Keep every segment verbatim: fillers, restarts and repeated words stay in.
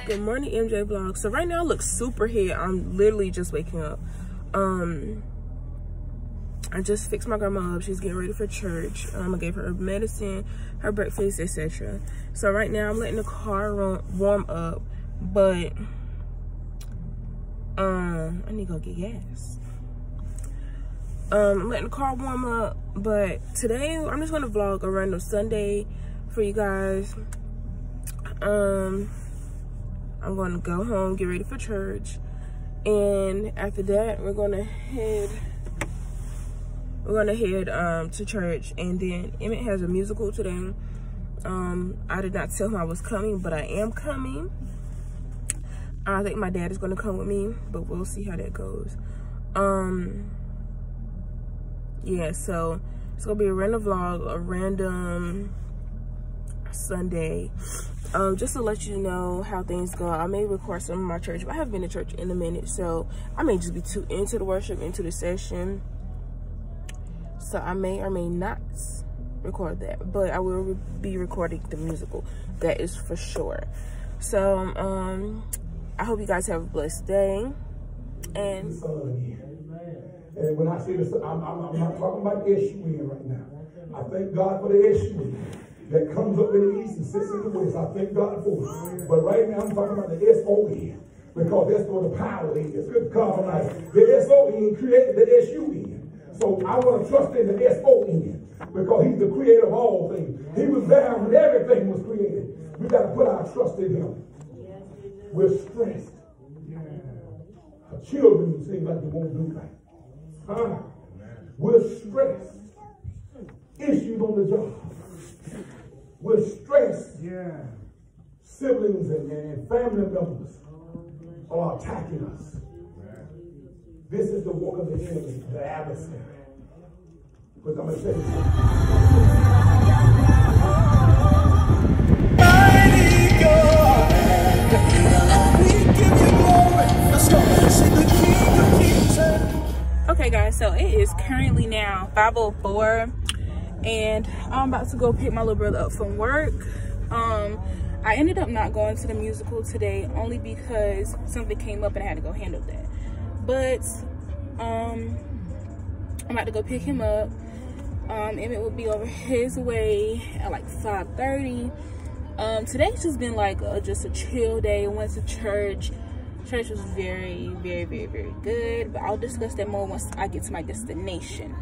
Good morning, M J Vlog. So right now I look super hit. I'm literally just waking up. Um, I just fixed my grandma up. She's getting ready for church. Um, I gave her medicine, her breakfast, et cetera. So right now I'm letting the car warm up, but um, I need to go get gas. Um, I'm letting the car warm up, but today I'm just gonna vlog a random Sunday for you guys. Um, I'm gonna go home, get ready for church, and after that, we're gonna head. We're gonna head um to church, and then Emmett has a musical today. Um, I did not tell him I was coming, but I am coming. I think my dad is gonna come with me, but we'll see how that goes. Um, yeah, so it's gonna be a random vlog, a random Sunday. Um, just to let you know how things go. I may record some of my church, but I haven't been to church in a minute, so I may just be too into the worship, into the session. So I may or may not record that, but I will be recording the musical. That is for sure. So um, I hope you guys have a blessed day. And and when I see this, I'm, I'm, I'm not talking about S U N right now. I thank God for the S U N that comes up in the east and sits in the west. I thank God for it. But right now I'm talking about the S O N, because that's where the power is. Good God, right? The S O N created the S U N. So I want to trust in the S O N, because he's the creator of all things. He was there when everything was created. We got to put our trust in him. We're stressed. Our children seem like they won't do right. Huh? We're stressed. Issues on the job. We're stressed. Yeah. Siblings and, and family members are attacking us. This is the work of the enemy, the adversary. But I'm going to tell you something. Okay, guys, so it is currently now five oh four, and I'm about to go pick my little brother up from work. Um, I ended up not going to the musical today only because something came up and I had to go handle that. But um, I'm about to go pick him up. Um, Emmett will be over his way at like five thirty. Um, today's just been like a, just a chill day. I went to church. Church was very, very, very, very good. But I'll discuss that more once I get to my destination.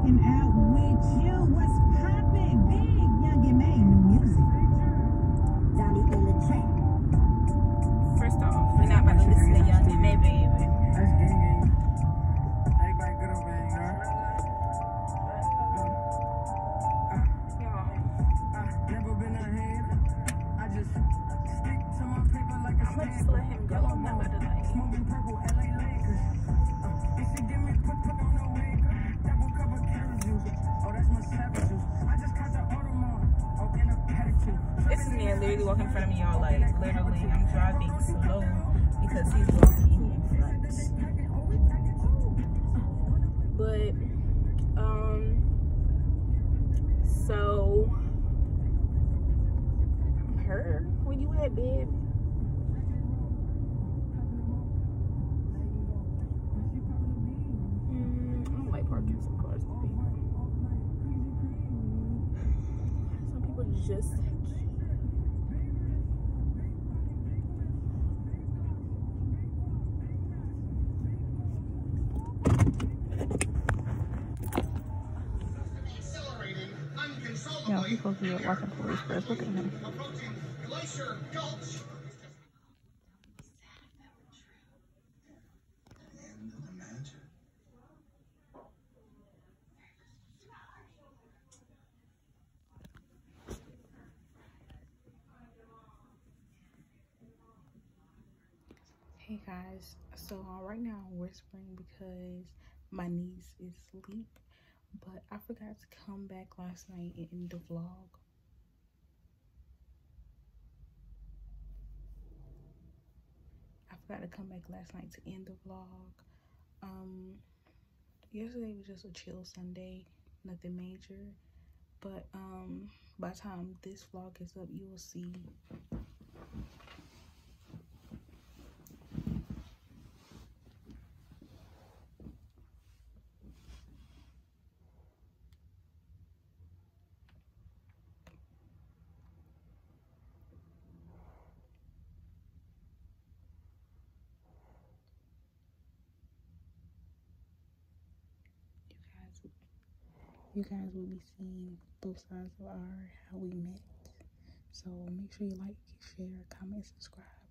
rocking out with you. What's poppin'? Big Young and May new music. Dolly in the track. First off, we're not about to listen to Young and May, baby. That's gang gang. Everybody good over there, you know? Never been ahead. I just stick to my paper like a I'm gonna just let him go. I'm not about to like smoking purple L A Lakers. Uh, if she give me put put on the wig, double cup of carrot juice. Oh, that's my savage juice. I just caught the Audemars. Oh, in a pedicure. this is man literally walking in front of me, y'all. Like literally, I'm driving slow because he's walking in front. But um, so her, where you at, babe? Mm, I don't like parking some cars with people. Some people just Yeah, he's supposed to be watching police first. Look at him. Hey guys, so uh, right now I'm whispering because my niece is asleep, but I forgot to come back last night and end the vlog. I forgot to come back last night to end the vlog. Um, yesterday was just a chill Sunday, nothing major. But um, by the time this vlog is up, you will see. You guys will be seeing both sides of our how we met. So make sure you like, share, comment, subscribe.